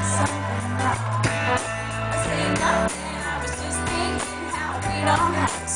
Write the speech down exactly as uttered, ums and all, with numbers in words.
something wrong. I say nothing, I was just thinking how we don't have